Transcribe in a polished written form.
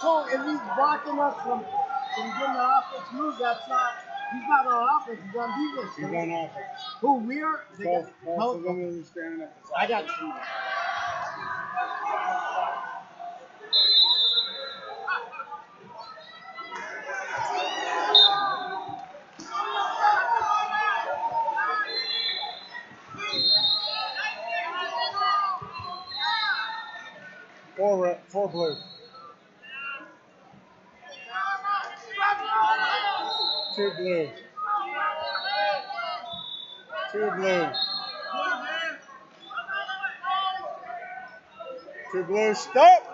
So if he's blocking us from getting the offense move, that's not. He's not on offense. He's on defense. He's on offense. Who we are? Both of them are standing up. I got you. Four blue. Two blue. Two blue. Two blue. Stop.